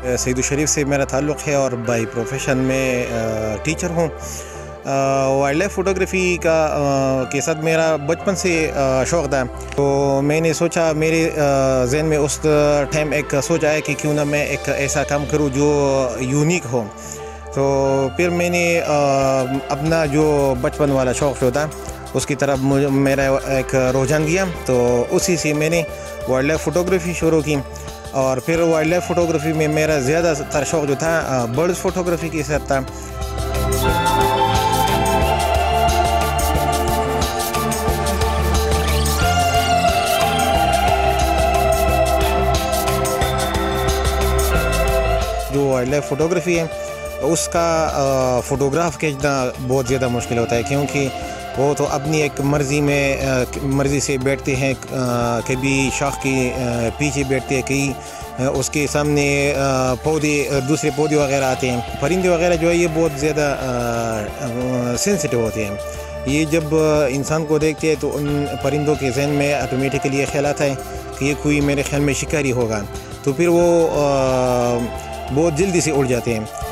सईद शरीफ से मेरा ताल्लुक़ है और बाई प्रोफेशन में टीचर हूँ। वाइल्ड लाइफ फ़ोटोग्राफ़ी के साथ मेरा बचपन से शौक़ था, तो मैंने सोचा, मेरे ज़हन में उस टाइम एक सोच आया कि क्यों ना मैं एक ऐसा काम करूँ जो यूनिक हो। तो फिर मैंने अपना जो बचपन वाला शौक़ जो था उसकी तरफ मेरा एक रुझान गया, तो उसी से मैंने वाइल्ड लाइफ फ़ोटोग्राफ़ी शुरू की। और फिर वाइल्ड लाइफ फ़ोटोग्राफ़ी में मेरा ज़्यादातर शौक़ जो था बर्ड्स फ़ोटोग्राफ़ी के साथ था। जो वाइल्ड लाइफ फ़ोटोग्राफ़ी है उसका फ़ोटोग्राफ खींचना बहुत ज़्यादा मुश्किल होता है, क्योंकि वो तो अपनी एक मर्ज़ी से बैठते हैं। कभी शाख के पीछे बैठते हैं, कहीं उसके सामने पौधे, दूसरे पौधे वगैरह आते हैं। परिंदे वगैरह जो है ये बहुत ज़्यादा सेंसिटिव होते हैं। ये जब इंसान को देखते हैं तो उन परिंदों के जहन में ऑटोमेटिकली ये ख्याल आता है कि ये कोई मेरे ख्याल में शिकारी होगा, तो फिर वो बहुत जल्दी से उड़ जाते हैं।